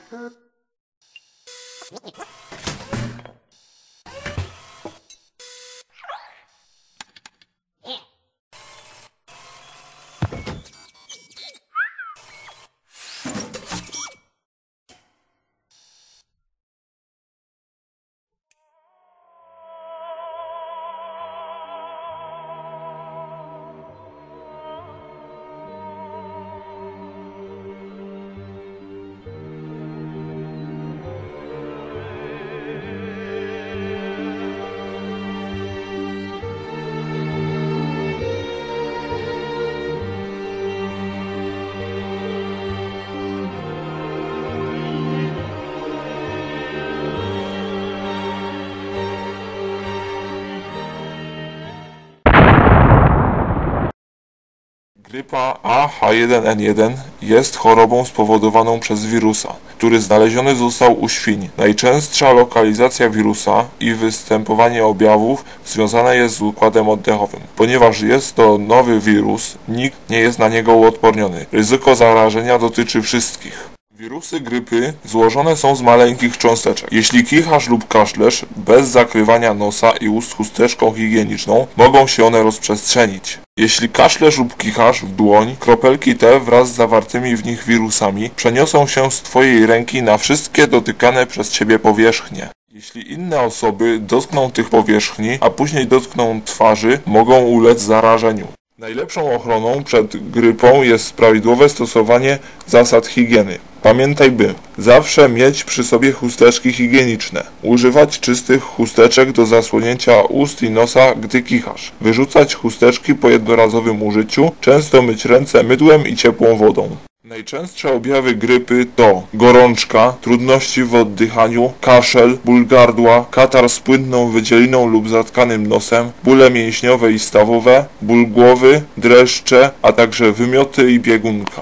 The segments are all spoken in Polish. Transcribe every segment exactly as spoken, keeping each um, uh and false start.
Grypa A H jeden N jeden jest chorobą spowodowaną przez wirusa, który znaleziony został u świń. Najczęstsza lokalizacja wirusa i występowanie objawów związane jest z układem oddechowym. Ponieważ jest to nowy wirus, nikt nie jest na niego uodporniony. Ryzyko zarażenia dotyczy wszystkich. Wirusy grypy złożone są z maleńkich cząsteczek. Jeśli kichasz lub kaszlesz bez zakrywania nosa i ust chusteczką higieniczną, mogą się one rozprzestrzenić. Jeśli kaszlesz lub kichasz w dłoń, kropelki te wraz z zawartymi w nich wirusami przeniosą się z twojej ręki na wszystkie dotykane przez ciebie powierzchnie. Jeśli inne osoby dotkną tych powierzchni, a później dotkną twarzy, mogą ulec zarażeniu. Najlepszą ochroną przed grypą jest prawidłowe stosowanie zasad higieny. Pamiętaj, by zawsze mieć przy sobie chusteczki higieniczne, używać czystych chusteczek do zasłonięcia ust i nosa, gdy kichasz, wyrzucać chusteczki po jednorazowym użyciu, często myć ręce mydłem i ciepłą wodą. Najczęstsze objawy grypy to gorączka, trudności w oddychaniu, kaszel, ból gardła, katar z płynną wydzieliną lub zatkanym nosem, bóle mięśniowe i stawowe, ból głowy, dreszcze, a także wymioty i biegunka.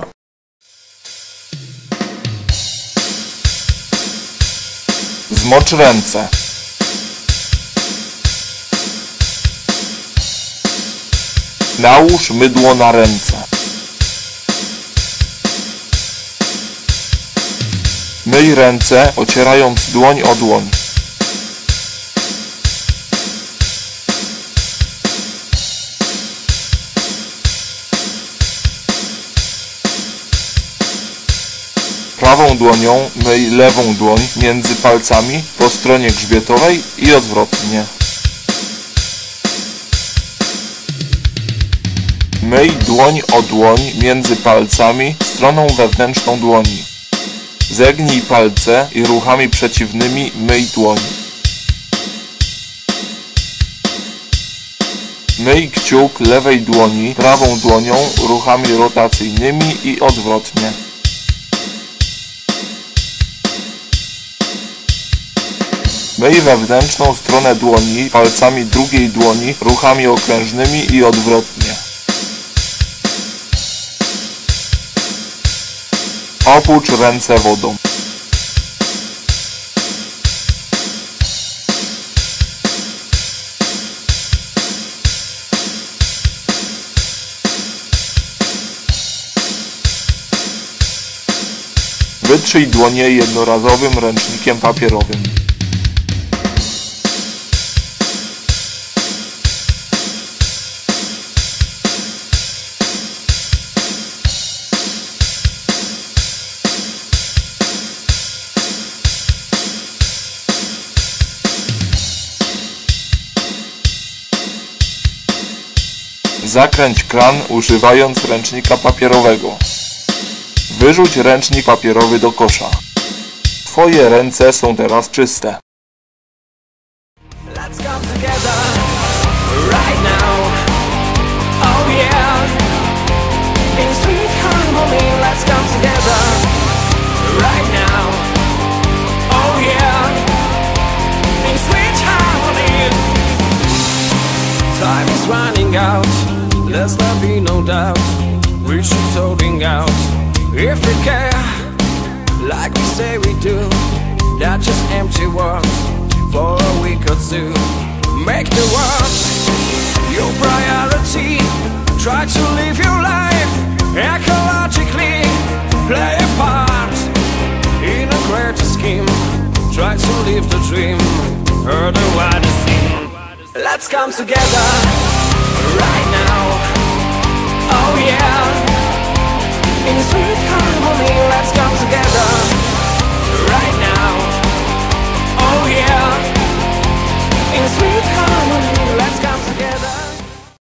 Zmocz ręce. Nałóż mydło na ręce. Myj ręce, ocierając dłoń o dłoń. Prawą dłonią myj lewą dłoń między palcami po stronie grzbietowej i odwrotnie. Myj dłoń o dłoń między palcami stroną wewnętrzną dłoni. Zegnij palce i ruchami przeciwnymi myj dłoń. Myj kciuk lewej dłoni prawą dłonią ruchami rotacyjnymi i odwrotnie. Myj wewnętrzną stronę dłoni palcami drugiej dłoni ruchami okrężnymi i odwrotnie. Opłucz ręce wodą. Wytrzyj dłonie jednorazowym ręcznikiem papierowym. Zakręć kran używając ręcznika papierowego. Wyrzuć ręcznik papierowy do kosza. Twoje ręce są teraz czyste. Let's come together right now. Oh yeah. In sweet harmony, let's come together right now. Oh yeah. In sweet harmony. Time is running out. Let's not be no doubt. We should sorting out. If we care, like we say we do, that's just empty words for a week or two. Make the world your priority. Try to live your life ecologically. Play a part in a great try to live the dream, heard a wider scene. Let's come together right now.